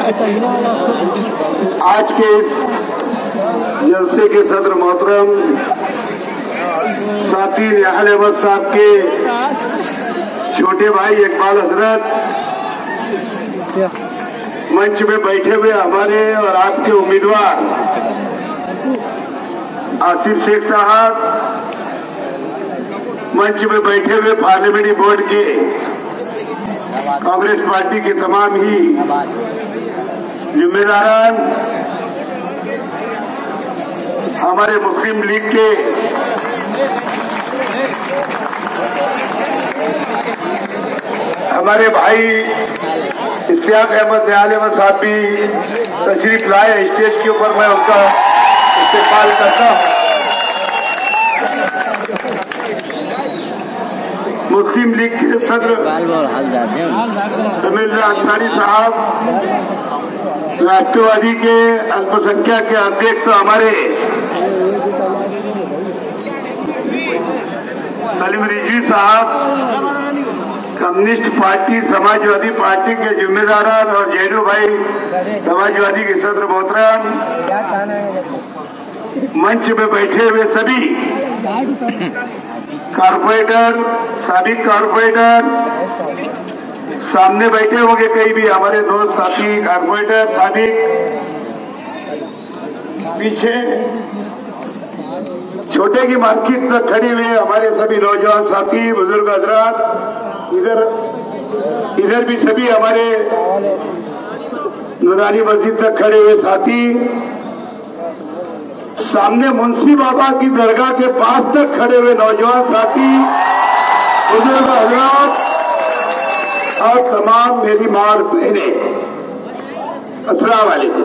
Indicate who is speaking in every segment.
Speaker 1: आज के इस जलसे के सदर मोहतरम साथी निहाल अहमद साहब के छोटे भाई इकबाल हजरत, मंच में बैठे हुए हमारे और आपके उम्मीदवार आसिफ शेख साहब, मंच में बैठे हुए पार्लियामेंट्री बोर्ड के कांग्रेस पार्टी के तमाम ही जिम्मेदारान, हमारे मुस्लिम लीग के हमारे भाई इश्तियाक अहमद निहाल अहमद साहब भी तशरीफ लाए स्टेज के ऊपर, मैं उनका इस्तेमाल करता हूं। मुस्लिम लीग के सदर समीर अंसारी साहब, राष्ट्रवादी के अल्पसंख्यक के अध्यक्ष हमारे सलीम रिजवी साहब, कम्युनिस्ट पार्टी समाजवादी पार्टी के जिम्मेदारान और जैनू भाई समाजवादी के सदर मोहतरम, मंच में बैठे हुए सभी कारपोरेटर, साबिक कारपोरेटर, सामने बैठे होंगे कई भी हमारे दोस्त साथी कारपोरेटर साबिक, पीछे छोटे की मार्केट तक खड़े हुए हमारे सभी नौजवान साथी बुजुर्ग हजरात, इधर भी सभी हमारे नूरानी मस्जिद तक खड़े हुए साथी, सामने मुंशी बाबा की दरगाह के पास तक खड़े हुए नौजवान साथी, बुजुर्ग हजरात और तमाम मेरी मां और बहनें, अस्सलाम वालेकुम।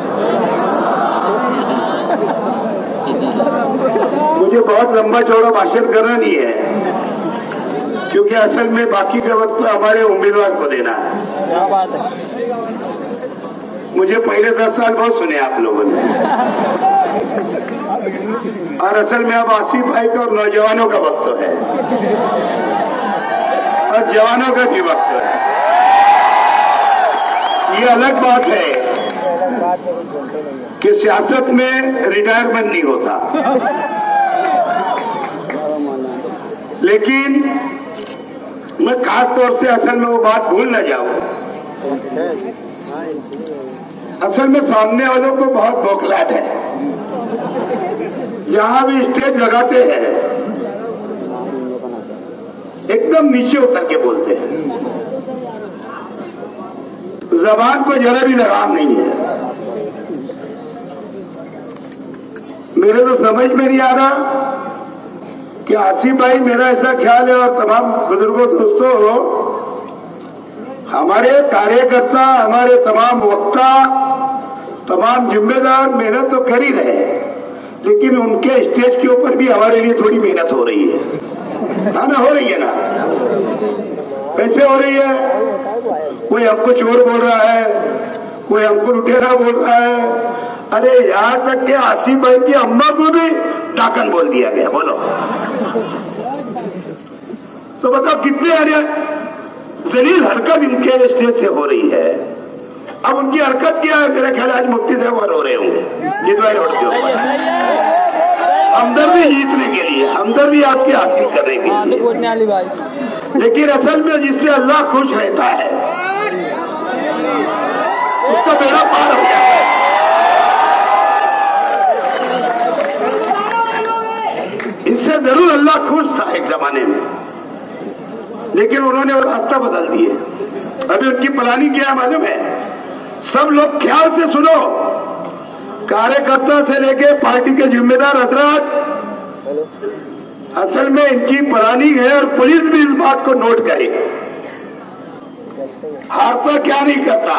Speaker 1: मुझे बहुत लंबा चौड़ा भाषण करना नहीं है, क्योंकि असल में बाकी का वक्त तो हमारे उम्मीदवार को देना है। क्या बात है। मुझे पहले 10 साल बहुत सुने आप लोगों ने, और असल में अब आसिफ भाई का और नौजवानों का वक्त है और जवानों का भी वक्त है। ये अलग बात है कि सियासत में रिटायरमेंट नहीं होता, लेकिन मैं खास तौर से असल में वो बात भूल न जाऊं। असल में सामने वालों को बहुत बौखलाहट है, जहां भी स्टेज लगाते हैं एकदम नीचे उतर के बोलते हैं, जबान को जरा भी लगाम नहीं है। मेरे तो समझ में नहीं आ रहा कि आसिफ भाई, मेरा ऐसा ख्याल है और तमाम बुजुर्गों दोस्तों, हमारे कार्यकर्ता, हमारे तमाम वक्ता, तमाम जिम्मेदार मेहनत तो कर ही रहे हैं, लेकिन उनके स्टेज के ऊपर भी हमारे लिए थोड़ी मेहनत हो रही है। हाँ ना, हो रही है ना? कैसे हो रही है? कोई हमको चोर बोल रहा है, कोई हमको लुटेरा बोल रहा है, अरे यहां तक के आसिफ भाई की अम्मा को भी डाकन बोल दिया गया। बोलो तो बताओ कितने अरे जलील हरकत इनके स्टेज से हो रही है। अब उनकी हरकत क्या है? मेरा ख्याल आज मुफ्ती साहब रो रहे होंगे जितवाई रोड के ऊपर, हमदर्दी जीतने के लिए, हमदर्दी आपकी हासिल करने के लिए। लेकिन असल में जिससे अल्लाह खुश रहता है उसका बेड़ा पार हो जाता है। इनसे जरूर अल्लाह खुश था एक जमाने में, लेकिन उन्होंने वो रास्ता बदल दिए। अभी उनकी प्लानिंग क्या है मालूम है? सब लोग ख्याल से सुनो, कार्यकर्ता से लेके पार्टी के जिम्मेदार हजरात, असल में इनकी प्लानिंग है और पुलिस भी इस बात को नोट करे। हारता क्या नहीं करता,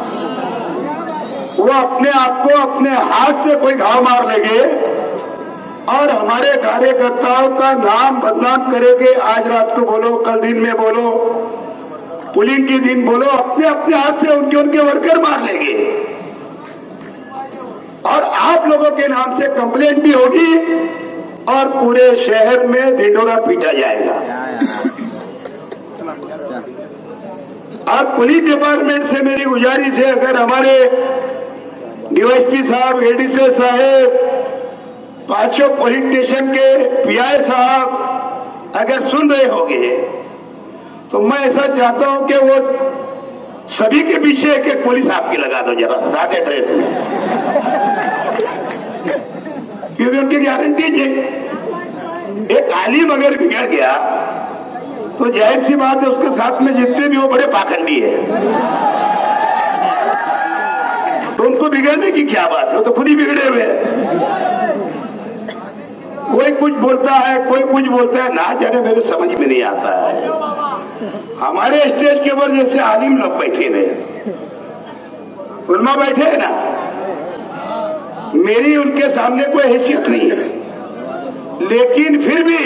Speaker 1: वो अपने आप को अपने हाथ से कोई घाव मार लेंगे और हमारे कार्यकर्ताओं का नाम बदनाम करेंगे। आज रात को बोलो, कल दिन में बोलो, पुलिंग के दिन बोलो, अपने अपने हाथ से उनके वर्कर मार लेंगे और आप लोगों के नाम से कंप्लेंट भी होगी और पूरे शहर में ढिंढोरा पीटा जाएगा। आज पुलिस डिपार्टमेंट से मेरी गुजारिश है, अगर हमारे डीवाईएसपी साहब, एडीसी साहब, पांचों पुलिस स्टेशन के पीआई साहब अगर सुन रहे होंगे तो मैं ऐसा चाहता हूं कि वो सभी के पीछे एक एक पुलिस आपकी लगा दो जरा साथ एड्रेस में, क्योंकि उनकी गारंटी है एक आलिम अगर बिगड़ गया तो जाहिर सी बात है उसके साथ में जितने भी वो बड़े पाखंडी है, तो उनको बिगड़ने की क्या बात है, वो तो खुद ही बिगड़े हुए हैं। कोई कुछ बोलता है, कोई कुछ बोलता है, ना जाने मेरे समझ में नहीं आता है। हमारे स्टेज के ऊपर जैसे आलिम लोग बैठे हैं, उलमा बैठे हैं ना, मेरी उनके सामने कोई हैसियत नहीं है, लेकिन फिर भी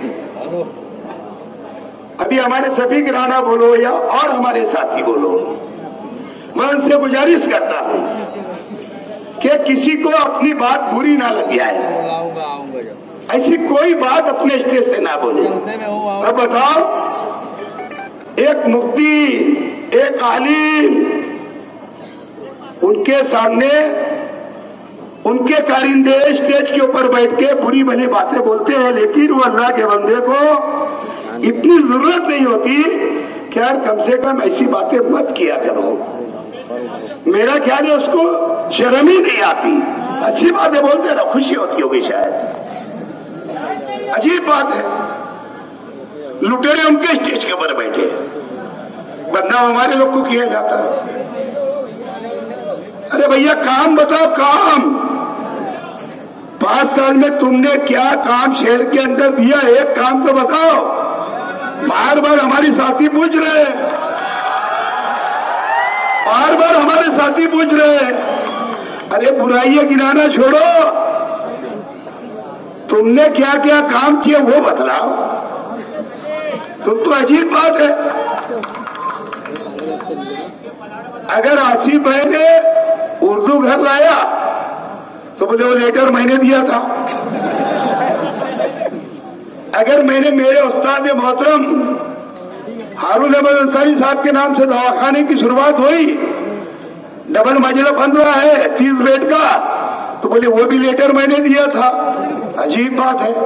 Speaker 1: अभी हमारे शफीक राणा बोलो या और हमारे साथी बोलो, मैं उनसे गुजारिश करता हूं कि किसी को अपनी बात बुरी ना लग जाए, ऐसी कोई बात अपने स्टेज से ना बोले। अब बताओ, एक मुफ्ती, एक आलिम, उनके सामने उनके कारिंदे स्टेज के ऊपर बैठ के बुरी भली बातें बोलते हैं, लेकिन वो अल्लाह के बंदे को इतनी जरूरत नहीं होती कि यार कम से कम ऐसी बातें मत किया करो। मेरा ख्याल है उसको शर्म ही नहीं आती, अच्छी बातें बोलते रहो, खुशी होती होगी शायद। अजीब बात है, लुटेरे उनके स्टेज के ऊपर बैठे, बदनाम हमारे लोग को किया जाता है। अरे भैया काम बताओ, काम 5 साल में तुमने क्या काम शहर के अंदर दिया, एक काम तो बताओ। बार बार हमारी साथी पूछ रहे हैं, बार बार हमारे साथी पूछ रहे हैं, अरे बुराइयां गिनाना छोड़ो, तुमने क्या क्या काम किया वो बतलाओ। तुम तो अजीब बात है, अगर आसिफ भाई ने उर्दू घर लाया तो बोले वो लेटर मैंने दिया था, अगर मैंने मेरे उस्ताद मोहतरम हारून अहमद अंसारी साहब के नाम से दवाखाने की शुरुआत हुई, डबल मंजिला बन रहा है 30 बेड का, तो बोले वो भी लेटर मैंने दिया था। अजीब बात है,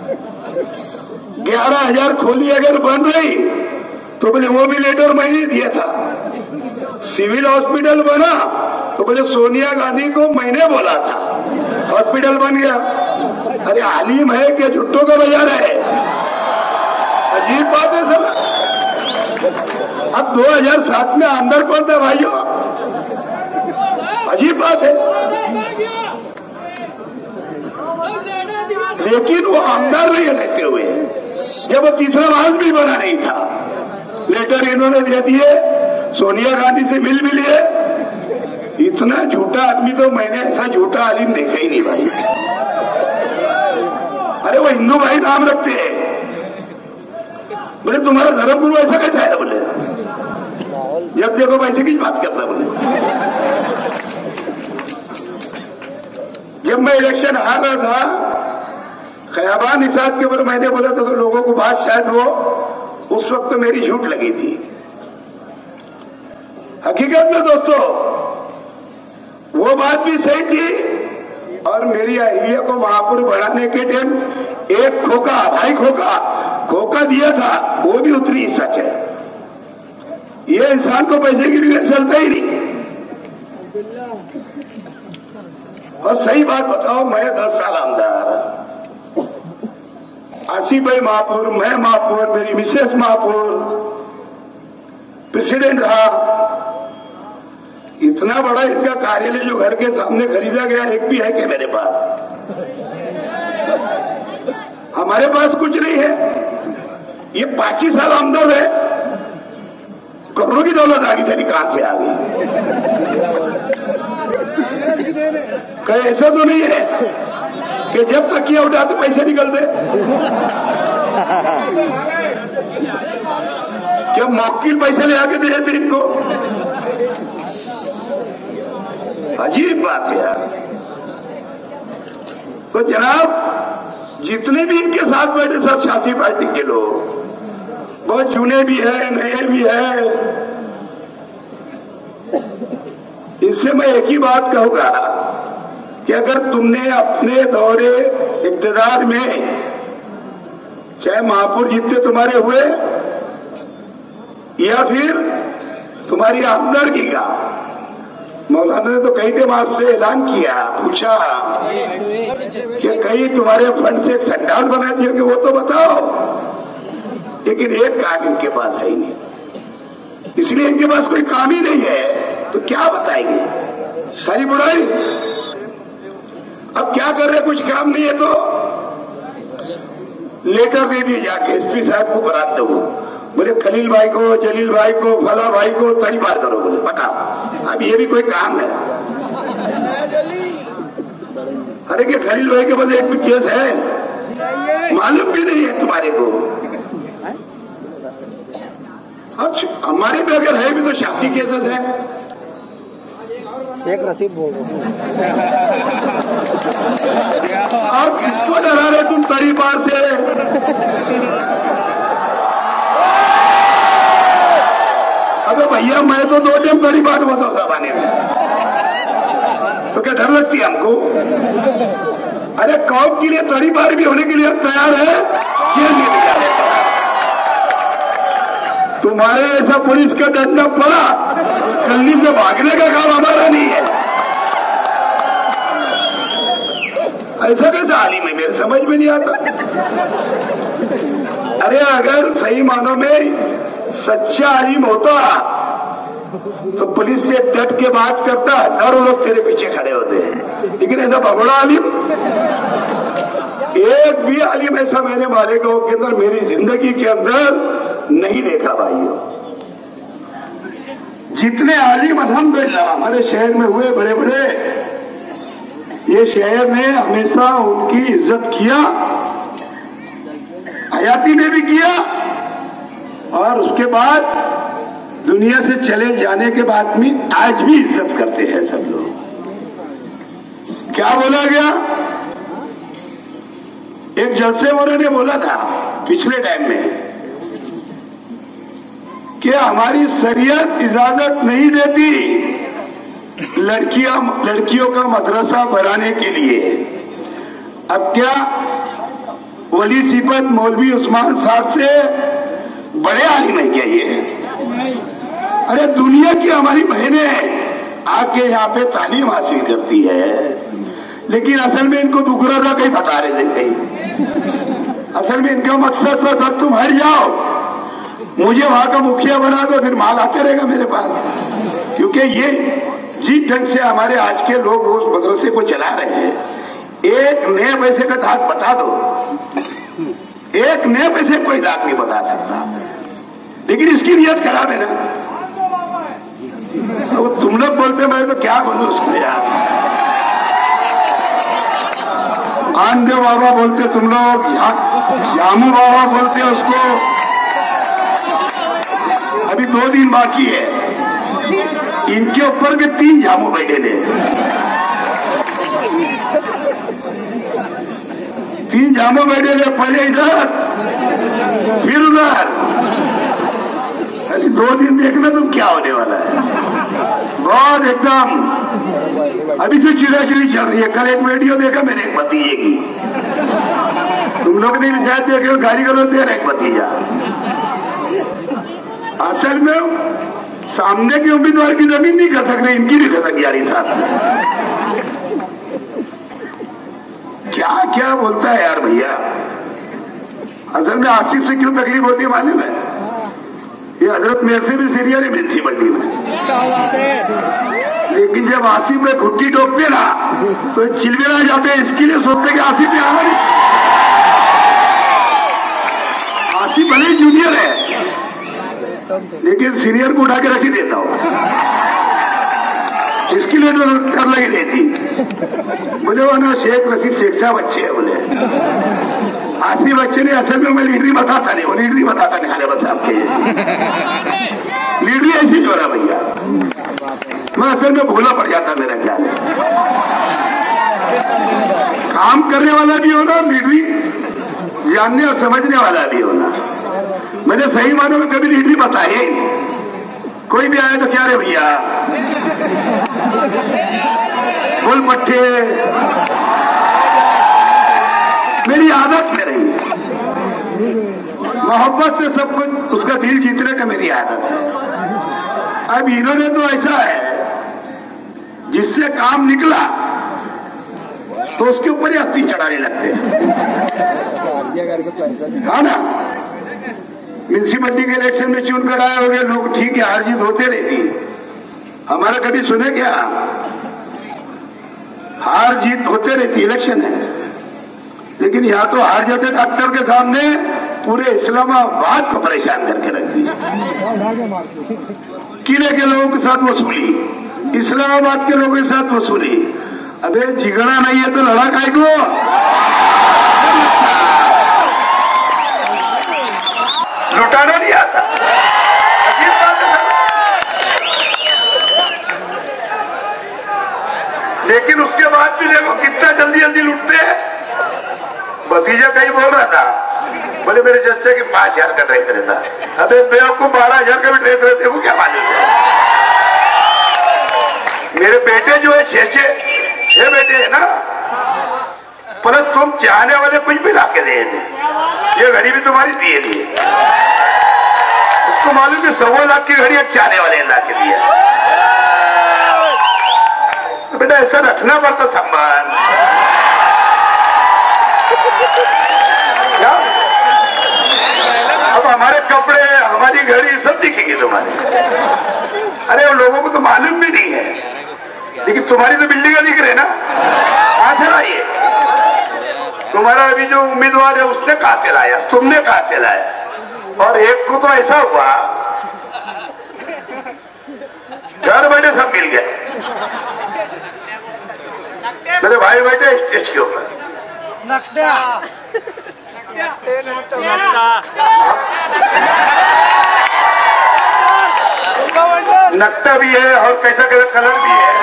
Speaker 1: 11,000 खोली अगर बन रही तो बोले वो भी लेटर मैंने दिया था। सिविल हॉस्पिटल बना तो बोले सोनिया गांधी को मैंने बोला था, हॉस्पिटल बन गया। अरे आलिम है कि झुट्टों का बाजार है, अजीब बात है सब। अब 2007 में अंदर कौन था भाइयों, अजीब बात है। लेकिन वो आमदार नहीं रहते हुए, जब वो तीसरा मास भी बना नहीं था, लेटर इन्होंने दे दिए, सोनिया गांधी से मिल भी लिए। इतना झूठा आदमी तो मैंने ऐसा झूठा आलिम देखा ही नहीं भाई। अरे वो हिंदू भाई नाम रखते हैं, बोले तुम्हारा धर्म गुरु ऐसा कैसा है, बोले जब देखो पैसे की बात करता। बोले जब मैं इलेक्शन हार रहा था खयाबान निसाद के ऊपर मैंने बोला था तो लोगों को बात शायद वो उस वक्त तो मेरी झूठ लगी थी। हकीकत में दोस्तों वो बात भी सही थी, और मेरी अहिल्या को महापुर बढ़ाने के टाइम एक खोखा दिया था, वो भी उतनी ही सच है। ये इंसान को पैसे की बिना चलता ही नहीं। और सही बात बताओ, मैं 10 साल आमदार, आसिफ भाई महापुर, मैं महापुर, मेरी मिसेस महापुर, प्रेसिडेंट रहा। इतना बड़ा इनका कार्यालय जो घर के सामने खरीदा गया, एक भी है क्या मेरे पास? हमारे पास कुछ नहीं है। ये 25 साल आमदन है, करोड़ों की दौलत आ गई, सारी कहां से आ गई? कहीं ऐसा तो नहीं है कि जब तकिया उठाते पैसे निकलते? क्या मौकिल पैसे ले आके दे देते इनको? अजीब बात है यार। तो जनाब जितने भी इनके साथ बैठे सब शासी पार्टी के लोग, बहुत चुने भी है, नए भी है, इससे मैं एक ही बात कहूंगा कि अगर तुमने अपने दौरे इक़्तिदार में चाहे महापुर जितने तुम्हारे हुए या फिर तुम्हारी आमदनी का, मौलाना ने तो कई टाइम आपसे ऐलान किया, पूछा कि कहीं तुम्हारे फंड से एक संडाल बना दिया कि वो तो बताओ, लेकिन एक काम इनके पास है ही नहीं, इसलिए इनके पास कोई काम ही नहीं है तो क्या बताएंगे, सारी बुराई। अब क्या कर रहे, कुछ काम नहीं है तो लेटर दे दिए जाके एसपी साहब को बरात दो, बोले खलील भाई को, जलील भाई को, फला भाई को तड़ी पार करो, बोले पका। अब ये भी कोई काम है? अरे कि खलील भाई के बदले एक भी केस है, मालूम भी नहीं है तुम्हारे को। अब हमारे में अगर है भी तो शासी केसेस है।
Speaker 2: शेख रशीद बोल रहे
Speaker 1: और किसको डरा रहे तुम तड़ी पार से? अबे भैया मैं तो 2 टाइम तड़ी पार हुआ था जमाने में, तो क्या डर लगती है हमको? अरे कौम के लिए तड़ी पार भी होने के लिए हम तैयार है, ये नहीं तैयार है। तुम्हारे ऐसा पुलिस का डंडा पड़ा, गली से भागने का काम हमारा नहीं है। ऐसा कैसा आलिम है, मेरे समझ में नहीं आता। अरे अगर सही मानों में सच्चा आलिम होता तो पुलिस से डट के बात करता, हजारों लोग तेरे पीछे खड़े होते हैं, लेकिन ऐसा भगोड़ा आलिम, एक भी आलिम ऐसा मैंने मालेगांव के अंदर मेरी जिंदगी के अंदर नहीं देखा भाइयों। जितने आलिम अल्हम्दुलिल्लाह हमारे शहर में हुए बड़े बड़े, ये शहर ने हमेशा उनकी इज्जत किया, हयाती में भी किया, और उसके बाद दुनिया से चले जाने के बाद में आज भी इज्जत करते हैं सब लोग। क्या बोला गया? एक जलसे में उन्होंने बोला था पिछले टाइम में कि हमारी शरीयत इजाजत नहीं देती लड़कियों का मदरसा बनाने के लिए। अब क्या वली सिफत मौलवी उस्मान साहब से बड़े आलिम है क्या ये? अरे दुनिया की हमारी बहनें आके यहाँ पे तालीम हासिल करती है, लेकिन असल में इनको दुगरा था कहीं बता रहे थे कहीं। असल में इनका मकसद था सब तुम हट जाओ, मुझे वहां का मुखिया बना दो, फिर माल आते रहेगा मेरे पास। क्योंकि ये जिस ढंग से हमारे आज के लोग रोज मदरसे को चला रहे हैं, एक नए पैसे का दाग बता दो, एक नए पैसे कोई दाग नहीं बता सकता, लेकिन इसकी नियत खराब है ना। तो तुम लोग बोलते, मैं तो क्या बोलूं उसको यार। आनदेव बाबा बोलते तुम लोग, जामू बाबा बोलते उसको। अभी 2 दिन बाकी है, इनके ऊपर भी 3 जामू बैठे थे। 3 जामू बैठे थे, पहले इधर फिर उधर। अभी 2 दिन देखना तुम क्या होने वाला है। बहुत एकदम अभी से चिड़ाचिड़ी चल रही है। कल एक वीडियो देखा मैंने एक भतीजे की, तुम लोग ने भी शायद देखे, गाड़ी करो दे रहे एक भतीजा। असल में सामने के उम्मीदवार की जमीन नहीं कर सक रहे, इनकी भी खसक जा रही साथ। क्या क्या बोलता है यार भैया। असल में आसिफ से क्यों तकलीफ होती है मालूम है? ये हजरत मेरे से भी सीनियर है म्यूनसिपलिटी में, लेकिन जब आसिफ में घुट्टी टोकते ना तो चिलमिला जाते हैं। इसके लिए सोचते कि आसिफ में हमारी, आसिफ भले ही जूनियर है लेकिन सीनियर को उठा के रख ही देता हूं, इसके लिए तो कर लगी रहती। बोले वो ना शेख रशीद शेख साहब अच्छे है, बोले आसिफ अच्छे ने। असल में मैं लीडरी बताता नहीं, वो लीडरी बताता नहीं, खाने बस आपके लीडरी ऐसी जो रहा भैया, मैं असल में भूला पड़ जाता मेरा ख्याल है। काम करने वाला भी होना, लीडरी जानने और समझने वाला भी होना। मैंने सही मानों में कभी लीडरी बताई, कोई भी आया तो क्या रे भैया गुलमट्ठे, मेरी आदत में रही। मोहब्बत से सब कुछ उसका दिल जीतने का मेरी आदत है। अब इन्होंने तो ऐसा है, जिससे काम निकला तो उसके ऊपर ही हत्ती चढ़ाने लगते हैं, हाँ ना। म्यूनिसिपैलिटी के इलेक्शन में चुनकर आए होंगे लोग, ठीक है, हार जीत होते रहती। हमारा कभी सुने क्या? हार जीत होते रहती, इलेक्शन है। लेकिन यहाँ तो हार जाते डॉक्टर के सामने पूरे इस्लामाबाद को परेशान करके रख दिया। किले के लोगों के साथ वसूली, इस्लामाबाद के लोगों के साथ वसूली। अबे झगड़ा नहीं है तो लड़ा काहे को? लुटाना नहीं आता, अजीब बात है। लेकिन उसके बाद भी देखो कितना जल्दी जल्दी लुटते हैं। भतीजा कहीं बोल रहा था, बोले मेरे चचा के 5,000 का ड्रेस रहता। अबे बेवकूफ, 12,000 का भी ड्रेस रहते को क्या मालूम है? मेरे बेटे जो है 6 बेटे है ना, पर तुम चाहने वाले कुछ भी लाके दे थे। ये घड़ी भी तुम्हारी दिए नहीं है। उसको मालूम कि 1.25 लाख की घड़ी एक चाहने वाले लाके दिया। तो बेटा ऐसा रखना पड़ता सम्मान। क्या अब हमारे कपड़े, हमारी घड़ी सब दिखेंगे तुम्हारे। अरे उन लोगों को तो मालूम भी नहीं है, लेकिन तुम्हारी तो बिल्डिंग दिख रहे ना, कहां से लाइए? तुम्हारा अभी जो उम्मीदवार है उसने कहां से लाया, तुमने कहां से लाया? और एक को तो ऐसा हुआ घर बैठे सब मिल गए। मेरे भाई बैठे स्टेज के ऊपर, नकटा भी है और कैसा कैसा कलर भी है,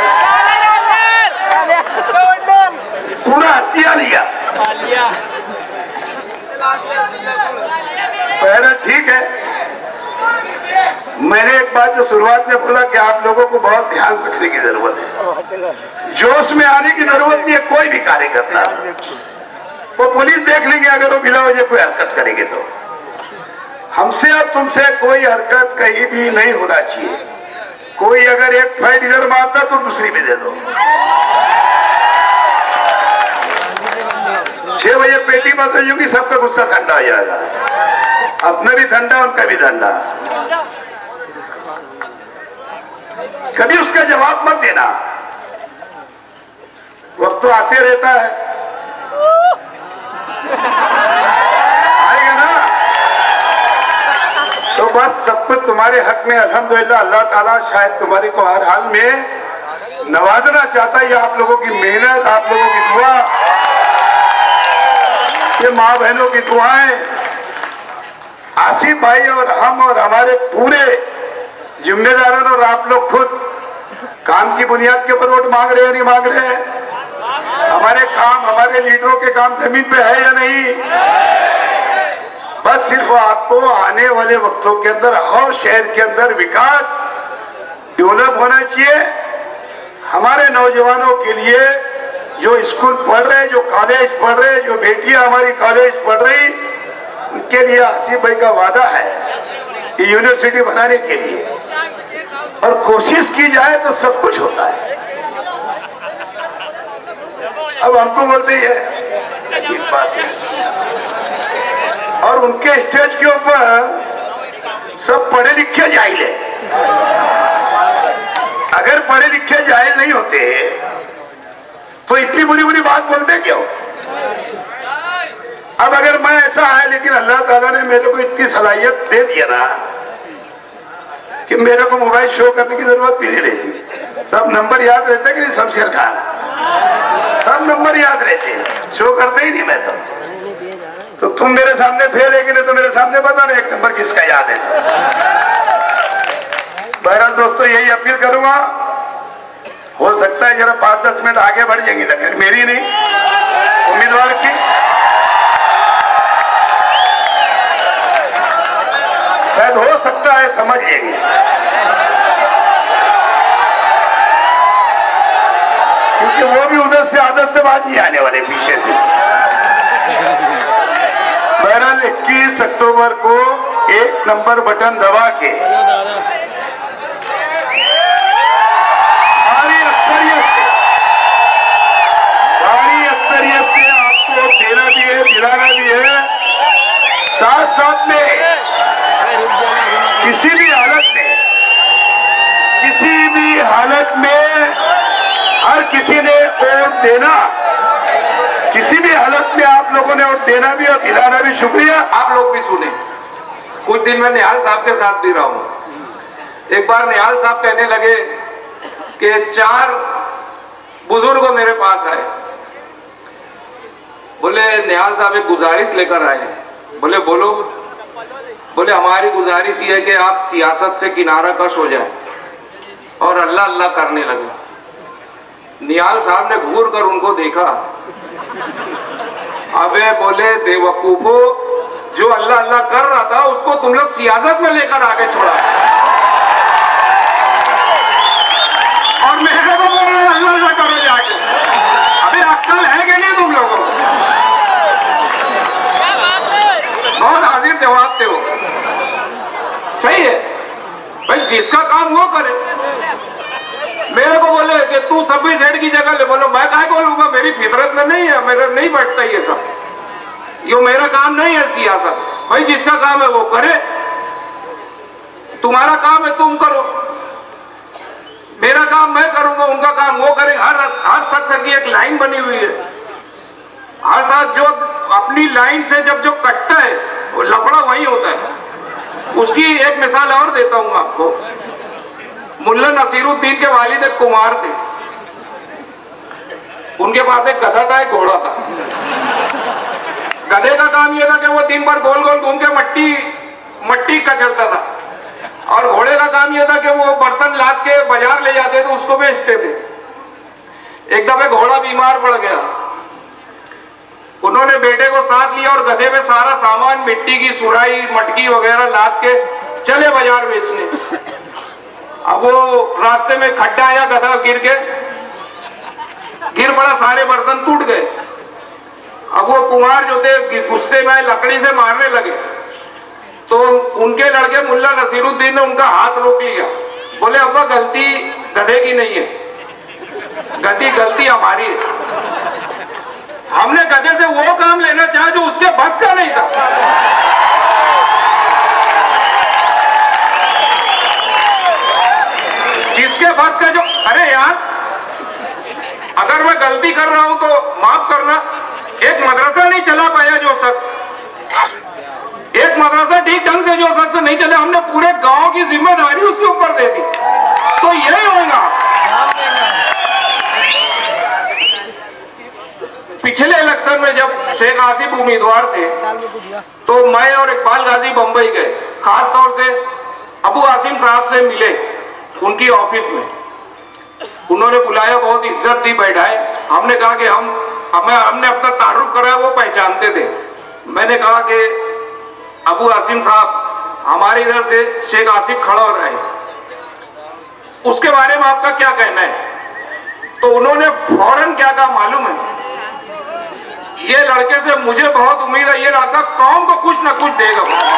Speaker 1: पूरा हथिया लिया। पहले ठीक है, मैंने एक बात जो शुरुआत में बोला कि आप लोगों को बहुत ध्यान रखने की जरूरत है, जोश में आने की जरूरत नहीं है। कोई भी कार्य करता है वो पुलिस देख लेंगे, अगर वो बिना वजह कोई हरकत करेंगे तो। हमसे और तुमसे कोई हरकत कहीं भी नहीं होना चाहिए। कोई अगर एक फाइट इधर मारता तो दूसरी में दे दो। 6 बजे पेटी बंद होगी, सबका गुस्सा ठंडा हो जाएगा, अपना भी ठंडा, उनका भी ठंडा। कभी उसका जवाब मत देना, वक्त तो आते रहता है, आएगा ना। तो बस सब कुछ तुम्हारे हक में अल्हम्दुलिल्लाह। अल्लाह ताला शायद तुम्हारे को हर हाल में नवाजना चाहता है। आप लोगों की मेहनत, आप लोगों की दुआ, ये माँ बहनों की दुआएं, आसिफ भाई और हम और हमारे पूरे जिम्मेदारों और आप लोग खुद काम की बुनियाद के ऊपर वोट मांग रहे हैं नहीं मांग रहे हैं? हमारे काम, हमारे लीडरों के काम जमीन पे है या नहीं? बस सिर्फ आपको आने वाले वक्तों के अंदर हर शहर के अंदर विकास डेवलप होना चाहिए। हमारे नौजवानों के लिए जो स्कूल पढ़ रहे, जो कॉलेज पढ़ रहे, जो बेटियां हमारी कॉलेज पढ़ रही, उनके लिए आसिफ भाई का वादा है कि यूनिवर्सिटी बनाने के लिए, और कोशिश की जाए तो सब कुछ होता है। अब हमको बोलते ही है एक बात है, और उनके स्टेज के ऊपर सब पढ़े लिखे जाहिल है। अगर पढ़े लिखे जाहिल नहीं होते तो इतनी बुरी बुरी बात बोलते क्यों? अब अगर मैं ऐसा है, लेकिन अल्लाह ताला ने मेरे को इतनी सलाहियत दे दिया ना कि मेरे को मोबाइल शो करने की जरूरत भी नहीं रहती। सब नंबर याद रहता है कि नहीं? शमशेर खान, सब नंबर याद रहते हैं, शो करते ही नहीं मैं तो तुम मेरे सामने फेल है कि नहीं? तो मेरे सामने बता रहे एक नंबर किसका याद है। बहरहाल दोस्तों, यही अपील करूंगा, हो सकता है जरा 5-10 मिनट आगे बढ़ जाएंगी, तकरीर मेरी नहीं, उम्मीदवार की। शायद हो सकता है समझ लेंगे। क्योंकि वो भी उधर से आदत से बात नहीं आने वाले पीछे से। बहरहाल 21 अक्टूबर को 1 नंबर बटन दबा के भारी अक्सरियत से आपको देना भी है, दिलाना भी है। साथ साथ में किसी भी हालत में हर किसी ने वोट देना, किसी भी हालत में आप लोगों ने वोट देना भी और दिलाना भी। शुक्रिया।
Speaker 2: आप लोग भी सुने। कुछ दिन मैं निहाल साहब के साथ भी रहा हूं। एक बार निहाल साहब कहने लगे कि 4 बुजुर्ग मेरे पास आए, बोले निहाल साहब एक गुजारिश लेकर आए। बोले बोलो। बोले हमारी गुजारिश ये है कि आप सियासत से किनारा कश हो जाए और अल्लाह अल्लाह करने लगे। निहाल साहब ने घूर कर उनको देखा। अबे बोले बेवकूफो, जो अल्लाह अल्लाह कर रहा था उसको तुम लोग सियासत में लेकर आगे छोड़ा और मेरे को बोल रहे अल्लाह अल्लाह करो जाके। अबे अक्ल है कि नहीं तुम लोगों को? बहुत हाजिर जवाब थे वो। सही है भाई, जिसका काम वो करे। मेरे को बोले कि तू 26 हेड की जगह ले। बोलो मैं क्या बोलूंगा, मेरी फितरत में नहीं है, मेरा नहीं बैठता ये सब, ये मेरा काम नहीं है सियासत। भाई जिसका काम है वो करे, तुम्हारा काम है तुम करो, मेरा काम मैं करूंगा, उनका काम वो करें। हर शख्स की एक लाइन बनी हुई है। हर साथ जो अपनी लाइन से जब जो कटता है वो लफड़ा वही होता है। उसकी एक मिसाल और देता हूं आपको। मुल्ला नसीरुद्दीन के वालिद एक कुमार थे। उनके पास एक गधा था, एक घोड़ा था। गधे का काम यह था कि वो दिन भर गोल गोल घूम के मट्टी कचलता था, और घोड़े का काम यह था कि वो बर्तन लाद के बाजार ले जाते थे, उसको बेचते थे। एक दफे घोड़ा बीमार पड़ गया। उन्होंने बेटे को साथ लिया और गधे में सारा सामान, मिट्टी की सुराई, मटकी वगैरह लाद के चले बाजार बेचने। अब वो रास्ते में खड्डा आया, गधा गिर पड़ा, सारे बर्तन टूट गए। अब वो कुमार जो थे गुस्से में लकड़ी से मारने लगे, तो उनके लड़के मुल्ला नसीरुद्दीन ने उनका हाथ रोक लिया। बोले अब्बा गलती गधे की नहीं है, गलती हमारी है। हमने गधे से वो काम लेना चाहा जो उसके बस का नहीं था। जिसके बस का जो, अरे यार अगर मैं गलती कर रहा हूं तो माफ करना। एक मदरसा नहीं चला पाया जो शख्स, एक मदरसा ठीक ढंग से जो शख्स नहीं चले, हमने पूरे गांव की जिम्मेदारी उसके ऊपर दे दी, तो यही होगा। पिछले इलेक्शन में जब शेख आसिफ उम्मीदवार थे तो मैं और इकबाल गाजी बंबई गए। खास तौर से अबू आसिम साहब से मिले उनकी ऑफिस में। उन्होंने बुलाया, बहुत इज्जत दी, बैठाए। हमने कहा कि हमने अपना तारुफ कराया, वो पहचानते थे। मैंने कहा कि अबू आसिम साहब हमारे इधर से शेख आसिफ खड़ा हो रहा है, उसके बारे में आपका क्या कहना है? तो उन्होंने फौरन क्या कहा मालूम है? ये लड़के से मुझे बहुत उम्मीद है, ये लड़का कौम को कुछ ना कुछ देगा।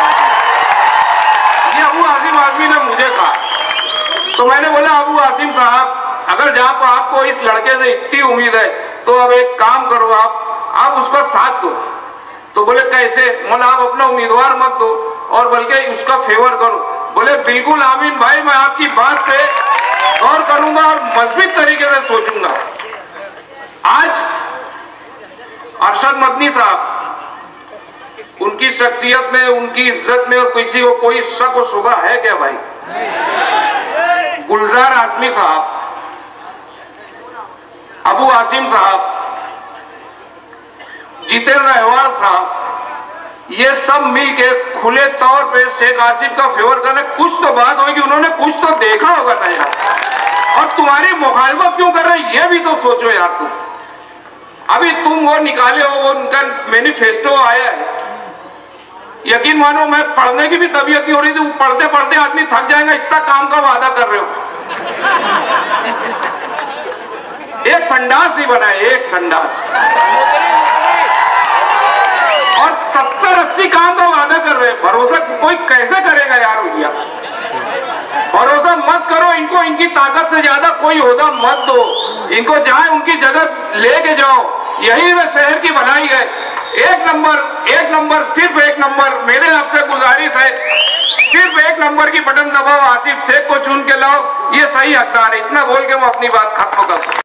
Speaker 2: ये अबू आसिम आदमी ने मुझे कहा। तो मैंने बोला अबू आसिम साहब, अगर जहां पर आपको इस लड़के से इतनी उम्मीद है तो अब एक काम करो, आप उसका साथ दो। तो बोले कैसे? बोला आप अपना उम्मीदवार मत दो और बल्कि उसका फेवर करो। बोले बिल्कुल आमीन भाई, मैं आपकी बात पे गौर करूंगा और मजबूत तरीके से सोचूंगा। आज अरशद मदनी साहब, उनकी शख्सियत में, उनकी इज्जत में और किसी को कोई शक और शुबा है क्या भाई? गुलजार आजमी साहब, अबू आसिम साहब, जितेंद्र अहवाल साहब, ये सब मिलके खुले तौर पे शेख आसिफ का फेवर करने, कुछ तो बात होगी, उन्होंने कुछ तो देखा होगा ना यार। और तुम्हारी मुखालफत क्यों कर रहे हैं ये भी तो सोचो यार। तुम अभी तुम वो निकाले हो, वो उनका मैनिफेस्टो आया है, यकीन मानो मैं पढ़ने की भी तबीयत नहीं हो रही थी। पढ़ते पढ़ते आदमी थक जाएगा, इतना काम का वादा कर रहे हो। एक संडास नहीं बनाए, एक संडास। और 70-80 काम का वादा कर रहे हैं। भरोसा कोई कैसे करेगा यार भैया? भरोसा मत करो इनको, इनकी ताकत से ज्यादा कोई ओहदा मत दो इनको, जाए उनकी जगह लेके जाओ, यही में शहर की भलाई है। एक नंबर, सिर्फ एक नंबर। मेरे आपसे गुजारिश है, सिर्फ एक नंबर की बटन दबाओ, आसिफ शेख को चुन के लाओ, ये सही हकदार है। इतना बोल के मैं अपनी बात खत्म करता हूं।